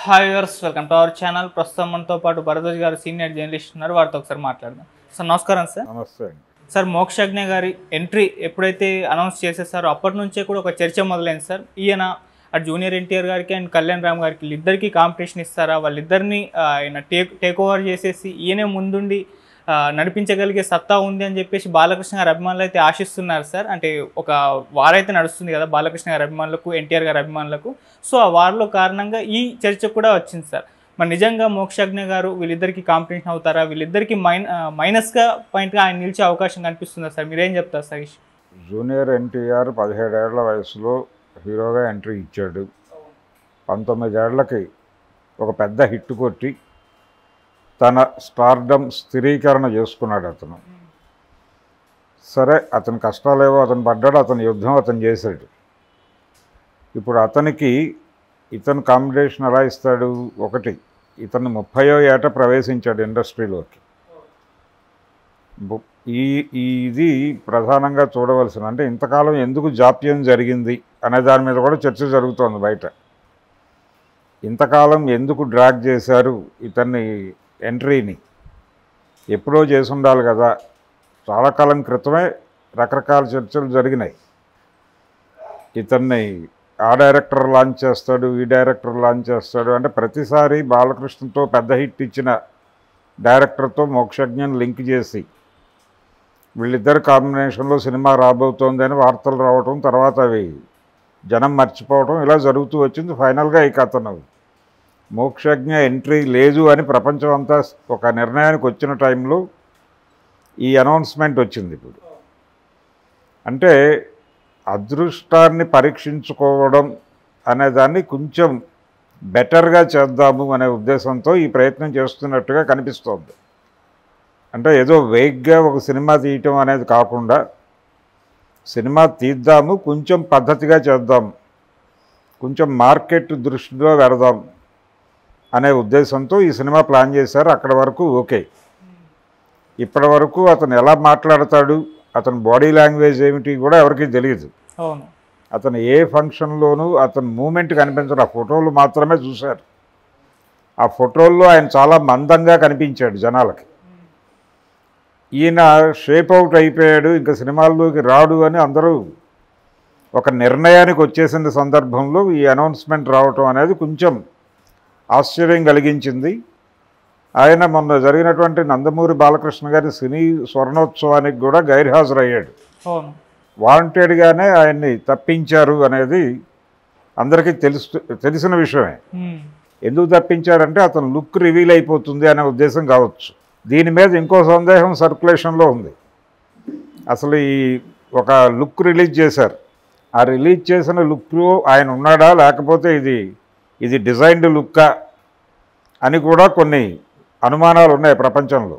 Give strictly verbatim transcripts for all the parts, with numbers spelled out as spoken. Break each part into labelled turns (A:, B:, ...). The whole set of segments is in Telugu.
A: Hi viewers, welcome to our channel. ప్రస్తుతం మనతో పాటు భరద్వాజ్ గారు సీనియర్ జర్నలిస్ట్ ఉన్నారు. వారితో ఒకసారి మాట్లాడదాం. సార్ నమస్కారం. సార్
B: నమస్తే.
A: సార్ మోక్షజ్ఞ గారి ఎంట్రీ ఎప్పుడైతే అనౌన్స్ చేసేసారో అప్పటి నుంచే కూడా ఒక చర్చ మొదలైంది సార్. ఈయన అటు జూనియర్ ఎన్టీఆర్ గారికి అండ్ కళ్యాణ్ రామ్ గారికి ఇద్దరికి కాంపిటీషన్ ఇస్తారా, వాళ్ళిద్దరిని ఆయన టేక్ టేక్ ఓవర్ చేసేసి ఈయనే ముందుండి నడిపించగలిగే సత్తా ఉంది అని చెప్పేసి బాలకృష్ణ గారి అభిమానులు అయితే ఆశిస్తున్నారు సార్. అంటే ఒక వారైతే నడుస్తుంది కదా బాలకృష్ణ గారి అభిమానులకు, ఎన్టీఆర్ గారి అభిమానులకు. సో ఆ వారిలో కారణంగా ఈ చర్చ కూడా వచ్చింది సార్. మరి నిజంగా మోక్షజ్ఞ గారు వీళ్ళిద్దరికి కాంపిటీషన్ అవుతారా, వీళ్ళిద్దరికి మైన్ మైనస్గా పాయింట్గా ఆయన నిలిచే అవకాశం కనిపిస్తుందా సార్? మీరేం చెప్తారు సార్?
B: జూనియర్ ఎన్టీఆర్ పదిహేడేళ్ల వయసులో హీరోగా ఎంట్రీ ఇచ్చాడు. పంతొమ్మిదేళ్లకి ఒక పెద్ద హిట్ కొట్టి తన స్టార్డమ్ స్థిరీకరణ చేసుకున్నాడు అతను. సరే, అతని కష్టాలేవో అతను పడ్డాడు, అతని యుద్ధం అతను చేశాడు. ఇప్పుడు అతనికి ఇతను కాంబినేషన్ ఎలా ఇస్తాడు? ఒకటి, ఇతను ముప్పయో ఏట ప్రవేశించాడు ఇండస్ట్రీలోకి. ఈ ఇది ప్రధానంగా చూడవలసిన, అంటే ఇంతకాలం ఎందుకు జాప్యం జరిగింది అనే దాని మీద కూడా చర్చ జరుగుతోంది బయట. ఇంతకాలం ఎందుకు డ్రాగ్ చేశారు ఇతన్ని ఎంట్రీని? ఎప్పుడో చేసి ఉండాలి కదా. చాలా కాలం క్రితమే రకరకాల చర్చలు జరిగినాయి. ఇతన్ని ఆ డైరెక్టర్ లాంచ్ చేస్తాడు, ఈ డైరెక్టర్ లాంచ్ చేస్తాడు అంటే ప్రతిసారి బాలకృష్ణతో పెద్ద హిట్ ఇచ్చిన డైరెక్టర్తో మోక్షజ్ఞని లింక్ చేసి వీళ్ళిద్దరు కాంబినేషన్లో సినిమా రాబోతోందని వార్తలు రావటం, తర్వాత అవి జనం మర్చిపోవటం, ఇలా జరుగుతూ వచ్చింది. ఫైనల్గా ఇక అతను మోక్షజ్ఞ ఎంట్రీ లేదు అని ప్రపంచం అంతా ఒక నిర్ణయానికి వచ్చిన టైంలో ఈ అనౌన్స్మెంట్ వచ్చింది. ఇప్పుడు అంటే అదృష్టాన్ని పరీక్షించుకోవడం అనేదాన్ని కొంచెం బెటర్గా చేద్దాము అనే ఉద్దేశంతో ఈ ప్రయత్నం చేస్తున్నట్టుగా కనిపిస్తోంది. అంటే ఏదో వేగ్గా ఒక సినిమా తీయటం అనేది కాకుండా సినిమా తీద్దాము, కొంచెం పద్ధతిగా చేద్దాం, కొంచెం మార్కెట్ దృష్టిలో పెడదాం అనే ఉద్దేశంతో ఈ సినిమా ప్లాన్ చేశారు. అక్కడ వరకు ఓకే. ఇప్పటి వరకు అతను ఎలా మాట్లాడతాడు, అతని బాడీ లాంగ్వేజ్ ఏమిటి కూడా ఎవరికీ తెలియదు. అతను ఏ ఫంక్షన్లోనూ అతని మూమెంట్ కనిపించడు. ఆ ఫోటోలు మాత్రమే చూశారు. ఆ ఫోటోల్లో ఆయన చాలా మందంగా కనిపించాడు జనాలకి. ఈయన షేప్ అవుట్ అయిపోయాడు, ఇంకా సినిమాల్లోకి రాడు అని అందరూ ఒక నిర్ణయానికి వచ్చేసిన సందర్భంలో ఈ అనౌన్స్మెంట్ రావటం అనేది కొంచెం ఆశ్చర్యం కలిగించింది. ఆయన మొన్న జరిగినటువంటి నందమూరి బాలకృష్ణ గారి సినీ స్వర్ణోత్సవానికి కూడా గైర్హాజరయ్యాడు. వాంటెడ్గానే ఆయన్ని తప్పించారు అనేది అందరికీ తెలుసు తెలిసిన విషయమే. ఎందుకు తప్పించారంటే అతను లుక్ రివీల్ అయిపోతుంది అనే ఉద్దేశం కావచ్చు. దీని మీద ఇంకో సందేహం సర్క్యులేషన్లో ఉంది. అసలు ఈ ఒక లుక్ రిలీజ్ చేశారు. ఆ రిలీజ్ చేసిన లుక్లో ఆయన ఉన్నాడా, లేకపోతే ఇది ఇది డిజైన్డ్ లుక్కా అని కూడా కొన్ని అనుమానాలు ఉన్నాయి ప్రపంచంలో.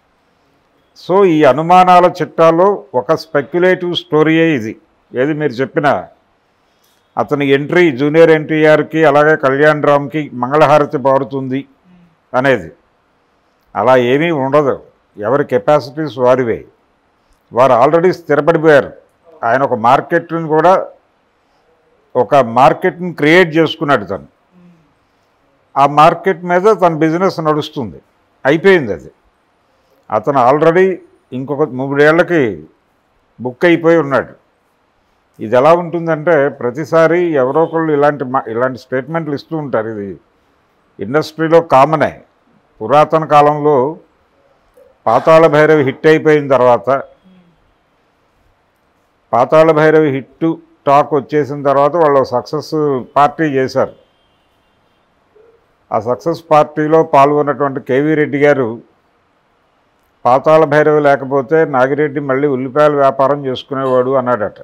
B: సో ఈ అనుమానాల చిట్టాలో ఒక స్పెక్యులేటివ్ స్టోరీయే ఇది. ఏది మీరు చెప్పిన అతని ఎంట్రీ జూనియర్ ఎన్టీఆర్కి అలాగే కళ్యాణ్ రామ్కి మంగళహారతి పాడుతుంది అనేది. అలా ఏమీ ఉండదు. ఎవరి కెపాసిటీస్ వారివే. వారు ఆల్రెడీ స్థిరపడిపోయారు. ఆయన ఒక మార్కెట్ని కూడా ఒక మార్కెట్ని క్రియేట్ చేసుకున్నాడు తను. ఆ మార్కెట్ మీద తన బిజినెస్ నడుస్తుంది, అయిపోయింది అది. అతను ఆల్రెడీ ఇంకొక మూడేళ్లకి బుక్ అయిపోయి ఉన్నాడు. ఇది ఎలా ఉంటుందంటే ప్రతిసారి ఎవరో ఒకళ్ళు ఇలాంటి ఇలాంటి స్టేట్మెంట్లు ఇస్తూ ఉంటారు. ఇది ఇండస్ట్రీలో కామనే. పురాతన కాలంలో పాతాళ భైరవి హిట్ అయిపోయిన తర్వాత, పాతాళ భైరవి హిట్ టాక్ వచ్చేసిన తర్వాత వాళ్ళు సక్సెస్ పార్టీ చేశారు. ఆ సక్సెస్ పార్టీలో పాల్గొన్నటువంటి కేవీ రెడ్డి గారు పాతాళ భైరవి లేకపోతే నాగిరెడ్డి మళ్ళీ ఉల్లిపాయల వ్యాపారం చేసుకునేవాడు అన్నాడట.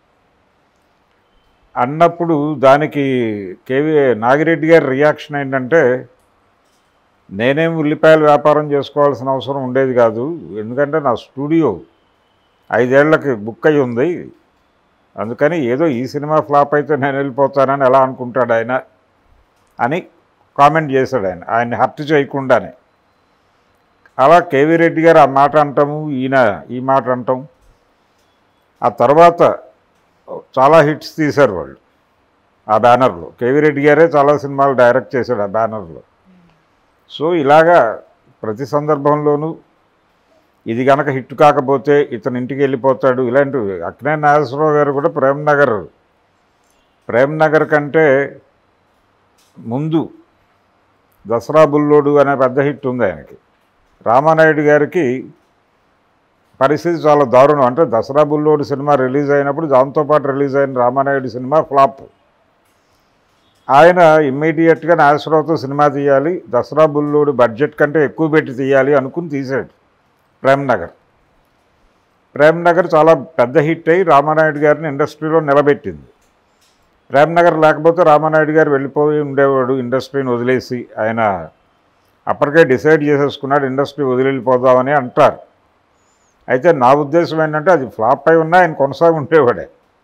B: అన్నప్పుడు దానికి కేవీ నాగిరెడ్డి గారి రియాక్షన్ ఏంటంటే, నేనేం ఉల్లిపాయల వ్యాపారం చేసుకోవాల్సిన అవసరం ఉండేది కాదు, ఎందుకంటే నా స్టూడియో ఐదేళ్లకి బుక్ అయి ఉంది, అందుకని ఏదో ఈ సినిమా ఫ్లాప్ అయితే నేను వెళ్ళిపోతానని ఎలా అనుకుంటాడు ఆయన అని కామెంట్ చేశాడు. ఆయన ఆయన్ని హర్ట్ చేయకుండానే. అలా కేవీ రెడ్డి గారు ఆ మాట అంటాము, ఈయన ఈ మాట అంటాం. ఆ తర్వాత చాలా హిట్స్ తీశారు వాళ్ళు. ఆ బ్యానర్లో. కేవీ రెడ్డి గారే చాలా సినిమాలు డైరెక్ట్ చేశాడు ఆ బ్యానర్లో. సో ఇలాగా ప్రతి సందర్భంలోనూ ఇది కనుక హిట్ కాకపోతే ఇతను ఇంటికి వెళ్ళిపోతాడు ఇలాంటివి. అక్కినేని నాగేశ్వరరావు గారు కూడా ప్రేమ్ నగర్ ప్రేమ్ నగర్ కంటే ముందు దసరా బుల్లోడు అనే పెద్ద హిట్ ఉంది ఆయనకి. రామానాయుడు గారికి పరిస్థితి చాలా దారుణం. అంటే దసరా బుల్లోడు సినిమా రిలీజ్ అయినప్పుడు దాంతోపాటు రిలీజ్ అయిన రామానాయుడు సినిమా ఫ్లాప్. ఆయన ఇమ్మీడియట్గా నాగేశ్వరరావుతో సినిమా తీయాలి, దసరా బుల్లోడు బడ్జెట్ కంటే ఎక్కువ పెట్టి తీయాలి అనుకుని తీశాడు ప్రేమ్ నగర్. ప్రేమ్ నగర్ చాలా పెద్ద హిట్ అయ్యి రామానాయుడు గారిని ఇండస్ట్రీలో నిలబెట్టింది. ప్రేమ్ నగర్ లేకపోతే రామానాయుడు గారు వెళ్ళిపోయి ఉండేవాడు ఇండస్ట్రీని వదిలేసి. ఆయన అప్పటికే డిసైడ్ చేసేసుకున్నాడు ఇండస్ట్రీ వదిలి వెళ్ళిపోదామని అంటారు. అయితే నా ఉద్దేశం ఏంటంటే అది ఫ్లాప్ అయి ఉన్నా ఆయన కొనసాగి ఉండేవాడే.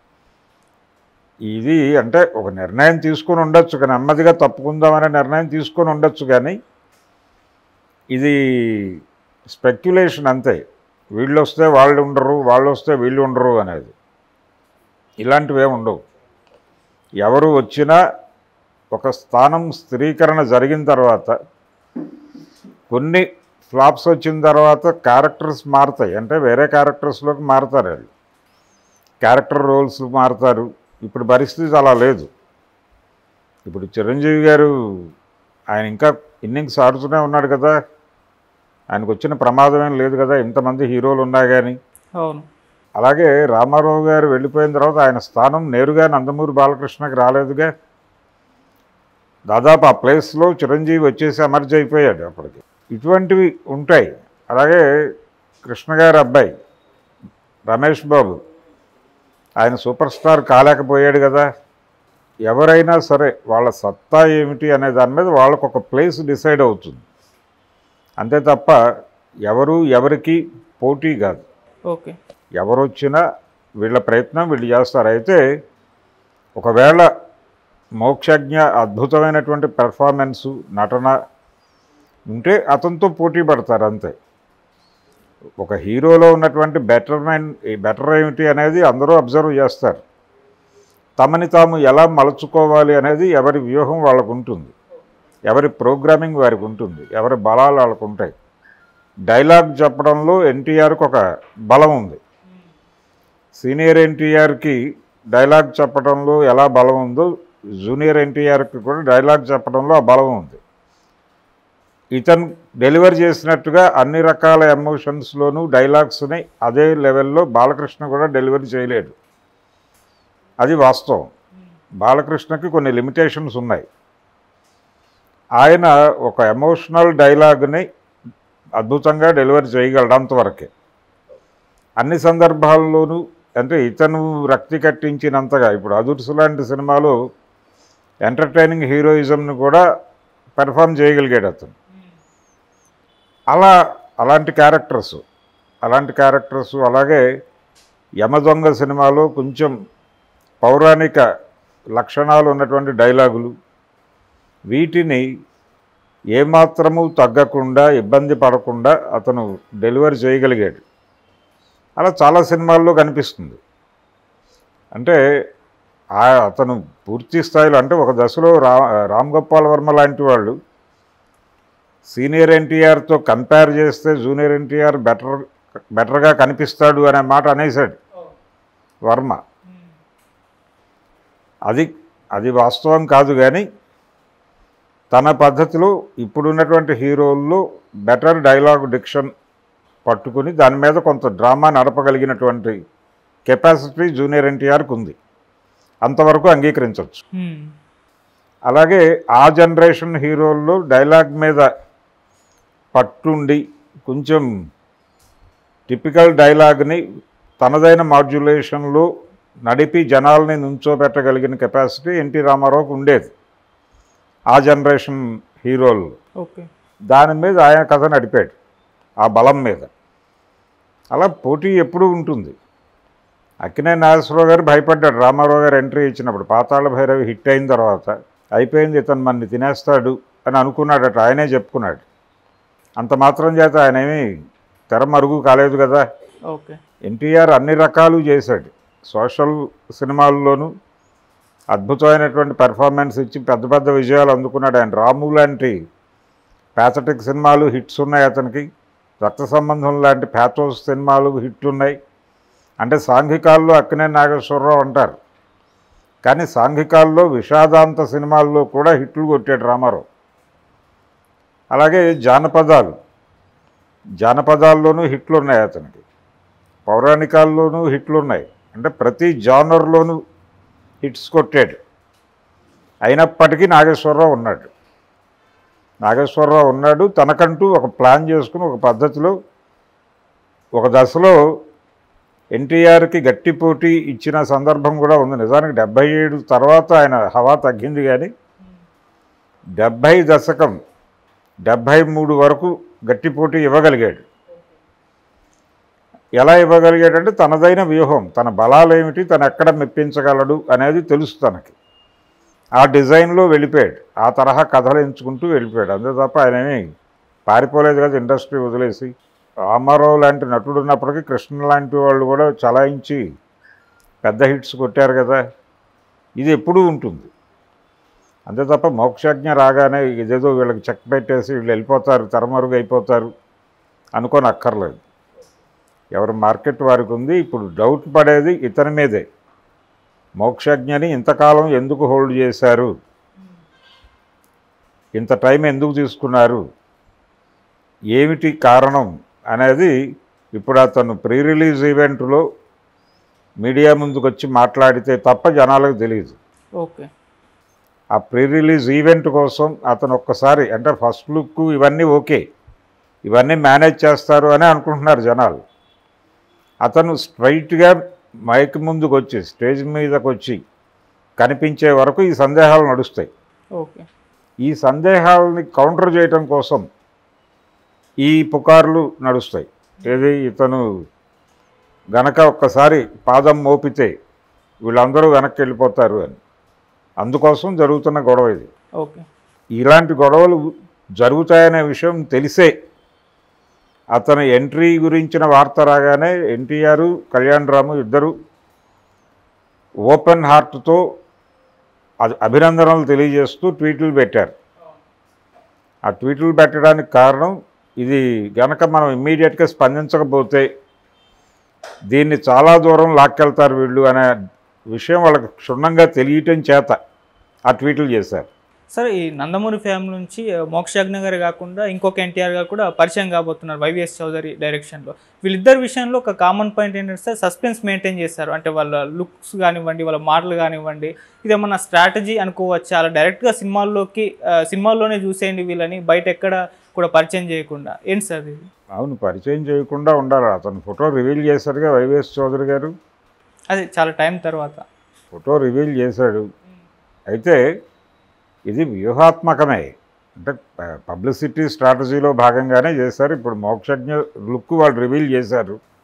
B: ఇది అంటే ఒక నిర్ణయం తీసుకొని ఉండొచ్చు, కానీ నెమ్మదిగా తప్పుకుందామనే నిర్ణయం తీసుకొని ఉండొచ్చు. కానీ ఇది స్పెక్యులేషన్ అంతే. వీళ్ళు వస్తే వాళ్ళు ఉండరు, వాళ్ళు వస్తే వీళ్ళు ఉండరు అనేది. ఇలాంటివి ఉండవు. ఎవరు వచ్చినా ఒక స్థానం స్థిరీకరణ జరిగిన తర్వాత కొన్ని ఫ్లాప్స్ వచ్చిన తర్వాత క్యారెక్టర్స్ మారుతాయి. అంటే వేరే క్యారెక్టర్స్లోకి మారుతారు వాళ్ళు, క్యారెక్టర్ రోల్స్ మారుతారు. ఇప్పుడు పరిస్థితి అలా లేదు. ఇప్పుడు చిరంజీవి గారు ఆయన ఇంకా ఇన్నింగ్స్ ఆడుతూనే ఉన్నాడు కదా, ఆయనకు వచ్చిన ప్రమాదం ఏం లేదు కదా, ఇంతమంది హీరోలు ఉన్నా కానీ.
A: అవును.
B: అలాగే రామారావు గారు వెళ్ళిపోయిన తర్వాత ఆయన స్థానం నేరుగా నందమూరి బాలకృష్ణకి రాలేదుగా. దాదాపు ఆ ప్లేస్లో చిరంజీవి వచ్చేసి అమర్జ్ అయిపోయాడు అప్పటికి. ఇటువంటివి ఉంటాయి. అలాగే కృష్ణ గారి అబ్బాయి రమేష్ బాబు ఆయన సూపర్ స్టార్ కాలేకపోయాడు కదా. ఎవరైనా సరే వాళ్ళ సత్తా ఏమిటి అనే దాని మీద వాళ్ళకు ఒక ప్లేస్ డిసైడ్ అవుతుంది అంతే తప్ప ఎవరు ఎవరికి పోటీ కాదు.
A: ఓకే.
B: ఎవరు వచ్చినా వీళ్ళ ప్రయత్నం వీళ్ళు చేస్తారు. అయితే ఒకవేళ మోక్షజ్ఞ అద్భుతమైనటువంటి పెర్ఫార్మెన్సు నటన ఉంటే అతనితో పోటీ పడతారు అంతే. ఒక హీరోలో ఉన్నటువంటి బెటర్మెంట్ బెటర్ ఏమిటి అనేది అందరూ అబ్జర్వ్ చేస్తారు. తమని తాము ఎలా మలుచుకోవాలి అనేది ఎవరి వ్యూహం వాళ్ళకు ఉంటుంది, ఎవరి ప్రోగ్రామింగ్ వారికి ఉంటుంది, ఎవరి బలాలు వాళ్ళకు ఉంటాయి. డైలాగ్ చెప్పడంలో ఎన్టీఆర్కి ఒక బలం ఉంది. సీనియర్ ఎన్టీఆర్కి డైలాగ్ చెప్పడంలో ఎలా బలం ఉందో జూనియర్ ఎన్టీఆర్కి కూడా డైలాగ్ చెప్పడంలో ఆ బలం ఉంది. ఇతను డెలివర్ చేసినట్టుగా అన్ని రకాల ఎమోషన్స్లోనూ డైలాగ్స్ని అదే లెవెల్లో బాలకృష్ణ కూడా డెలివరీ చేయలేడు. అది వాస్తవం. బాలకృష్ణకి కొన్ని లిమిటేషన్స్ ఉన్నాయి. ఆయన ఒక ఎమోషనల్ డైలాగ్ని అద్భుతంగా డెలివరీ చేయగలడు అంతవరకే. అన్ని సందర్భాల్లోనూ అంటే ఇతను రక్తి కట్టించినంతగా ఇప్పుడు అదుర్సు లాంటి సినిమాలో ఎంటర్టైనింగ్ హీరోయిజంను కూడా పెర్ఫామ్ చేయగలిగాడు అతను. అలా అలాంటి క్యారెక్టర్స్ అలాంటి క్యారెక్టర్స్ అలాగే యమదొంగ సినిమాలో కొంచెం పౌరాణిక లక్షణాలు ఉన్నటువంటి డైలాగులు, వీటిని ఏమాత్రము తగ్గకుండా ఇబ్బంది పడకుండా అతను డెలివరీ చేయగలిగాడు. అలా చాలా సినిమాల్లో కనిపిస్తుంది. అంటే అతను పూర్తి స్థాయిలో అంటే ఒక దశలో రా రామ్ గోపాల్ వర్మ లాంటి వాళ్ళు సీనియర్ ఎన్టీఆర్తో కంపేర్ చేస్తే జూనియర్ ఎన్టీఆర్ బెటర్ బెటర్గా కనిపిస్తాడు అనే మాట అనేసాడు వర్మ. అది అది వాస్తవం కాదు. కానీ తన పద్ధతిలో ఇప్పుడున్నటువంటి హీరోల్లో బెటర్ డైలాగ్ డిక్షన్ పట్టుకుని దాని మీద కొంత డ్రామా నడపగలిగినటువంటి కెపాసిటీ జూనియర్ ఎన్టీఆర్కి ఉంది. అంతవరకు అంగీకరించవచ్చు. అలాగే ఆ జనరేషన్ హీరోల్లో డైలాగ్ మీద పట్టుండి కొంచెం టిపికల్ డైలాగ్ని తనదైన మాడ్యులేషన్లో నడిపి జనాల్ని నుంచోబెట్టగలిగిన కెపాసిటీ ఎన్టీ రామారావుకు ఉండేది ఆ జనరేషన్ హీరోలు.
A: ఓకే.
B: దాని మీద ఆయన కథ నడిపాడు ఆ బలం మీద. అలా పోటీ ఎప్పుడూ ఉంటుంది. అక్కినేని నాగేశ్వరరావు గారు భయపడ్డాడు రామారావు గారు ఎంట్రీ ఇచ్చినప్పుడు. పాతాళ భైరవి హిట్ అయిన తర్వాత అయిపోయింది, ఇతను మనని తినేస్తాడు అని అనుకున్నాడట. ఆయనే చెప్పుకున్నాడు. అంత మాత్రం చేత ఆయన ఏమీ తెర మరుగు కాలేదు కదా.
A: ఓకే.
B: ఎన్టీఆర్ అన్ని రకాలు చేశాడు. సోషల్ సినిమాల్లోనూ అద్భుతమైనటువంటి పెర్ఫార్మెన్స్ ఇచ్చి పెద్ద పెద్ద విజయాలు అందుకున్నాడు ఆయన. రాము లాంటి ప్యాథటిక్ సినిమాలు హిట్స్ ఉన్నాయి అతనికి, రక్త సంబంధం లాంటి ప్యాథోస్ సినిమాలు హిట్లు ఉన్నాయి. అంటే సాంఘికాల్లో అక్కినే నాగేశ్వరరావు అంటారు, కానీ సాంఘికాల్లో విషాదాంత సినిమాల్లో కూడా హిట్లు కొట్టాడు రామారావు. అలాగే జానపదాలు జానపదాల్లోనూ హిట్లు ఉన్నాయి అతనికి, పౌరాణికాల్లోనూ హిట్లు ఉన్నాయి. అంటే ప్రతి జానర్లోనూ హిట్స్ కొట్టాడు. అయినప్పటికీ నాగేశ్వరరావు ఉన్నాడు నాగేశ్వరరావు ఉన్నాడు తనకంటూ ఒక ప్లాన్ చేసుకుని ఒక పద్ధతిలో ఒక దశలో ఎన్టీఆర్కి గట్టి పోటీ ఇచ్చిన సందర్భం కూడా ఉంది. నిజానికి డెబ్భై ఏడు తర్వాత ఆయన హవా తగ్గింది, కానీ డెబ్భై దశకం డెబ్భై మూడు వరకు గట్టి పోటీ ఇవ్వగలిగాడు. ఎలా ఇవ్వగలిగాడంటే తనదైన వ్యూహం, తన బలాలు ఏమిటి, తను ఎక్కడ మెప్పించగలడు అనేది తెలుసు తనకి. ఆ డిజైన్లో వెళ్ళిపోయాడు, ఆ తరహా కథలు ఎంచుకుంటూ వెళ్ళిపోయాడు. అంతే తప్ప ఆయనేమి పారిపోలేదు కదా ఇండస్ట్రీ వదిలేసి. రామారావు లాంటి నటుడు ఉన్నప్పటికీ కృష్ణ లాంటి వాళ్ళు కూడా చలాయించి పెద్ద హిట్స్ కొట్టారు కదా, ఇది ఎప్పుడూ ఉంటుంది. అంతే తప్ప మోక్షజ్ఞ రాగానే ఇదేదో వీళ్ళకి చెక్ పెట్టేసి వీళ్ళు వెళ్ళిపోతారు, తెరమరుగు అయిపోతారు అనుకొని అక్కర్లేదు. ఎవరి మార్కెట్ వారికి ఉంది. ఇప్పుడు డౌట్ పడేది ఇతని మీదే. మోక్షజ్ఞని ఇంతకాలం ఎందుకు హోల్డ్ చేశారు, ఇంత టైం ఎందుకు తీసుకున్నారు, ఏమిటి కారణం అనేది ఇప్పుడు అతను ప్రీ రిలీజ్ ఈవెంట్లో మీడియా ముందుకు వచ్చి మాట్లాడితే తప్ప జనాలకు తెలియదు.
A: ఓకే,
B: ఆ ప్రీ రిలీజ్ ఈవెంట్ కోసం అతను ఒక్కసారి అంటే ఫస్ట్ లుక్ ఇవన్నీ ఓకే, ఇవన్నీ మేనేజ్ చేస్తారు అని అనుకుంటున్నారు జనాలు. అతను స్ట్రైట్గా మైక్ ముందుకు వచ్చి స్టేజ్ మీదకి వచ్చి కనిపించే వరకు ఈ సందేహాలు నడుస్తాయి.
A: ఓకే, ఈ
B: సందేహాలని కౌంటర్ చేయటం కోసం ఈ పుకార్లు నడుస్తాయి. ఏది ఇతను గనక ఒక్కసారి పాదం మోపితే వీళ్ళందరూ వెనక్కి వెళ్ళిపోతారు అని, అందుకోసం జరుగుతున్న గొడవ ఇది.
A: ఓకే,
B: ఇలాంటి గొడవలు జరుగుతాయనే విషయం తెలిసే అతని ఎంట్రీ గురించిన వార్త రాగానే ఎన్టీఆర్, కళ్యాణ్ రాము ఇద్దరు ఓపెన్ హార్ట్తో అభినందనలు తెలియజేస్తూ ట్వీట్లు పెట్టారు. ఆ ట్వీట్లు పెట్టడానికి కారణం ఇది గనక మనం ఇమ్మీడియట్గా స్పందించకపోతే దీన్ని చాలా దూరం లాక్కెళ్తారు వీళ్ళు అనే విషయం వాళ్ళకి క్షుణ్ణంగా తెలియటం చేత ఆ ట్వీట్లు చేశారు.
A: సార్, ఈ నందమూరి ఫ్యామిలీ నుంచి మోక్షజ్ఞ గారు కాకుండా ఇంకొక ఎన్టీఆర్ గారు కూడా పరిచయం కాబోతున్నారు వైవిఎస్ చౌదరి డైరెక్షన్లో. వీళ్ళిద్దరి విషయంలో ఒక కామన్ పాయింట్ ఏంటంటే సార్, సస్పెన్స్ మెయింటైన్ చేస్తారు. అంటే వాళ్ళ లుక్స్ కానివ్వండి, వాళ్ళ మాటలు కానివ్వండి, ఇదేమన్నా స్ట్రాటజీ అనుకోవచ్చు. అలా డైరెక్ట్గా సినిమాల్లోకి సినిమాల్లోనే చూసేయండి వీళ్ళని, బయట ఎక్కడ కూడా పరిచయం చేయకుండా. ఏంటి సార్ ఇది?
B: అవును, పరిచయం చేయకుండా ఉండాలి. అతను ఫోటో రివీల్ చేశారుగా వైవిఎస్ చౌదరి గారు,
A: అది చాలా టైం తర్వాత
B: ఫోటో రివీల్ చేశాడు. అయితే ఇది వ్యూహాత్మకమే, అంటే పబ్లిసిటీ స్ట్రాటజీలో భాగంగానే చేశారు. ఇప్పుడు మోక్షజ్ఞ లుక్ వాళ్ళు రివీల్ చేశారు.